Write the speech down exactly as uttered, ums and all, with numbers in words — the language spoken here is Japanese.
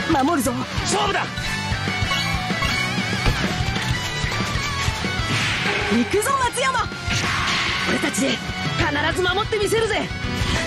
守るぞ。 勝負だ。 行くぞ松山。 俺たちで必ず守ってみせるぜ。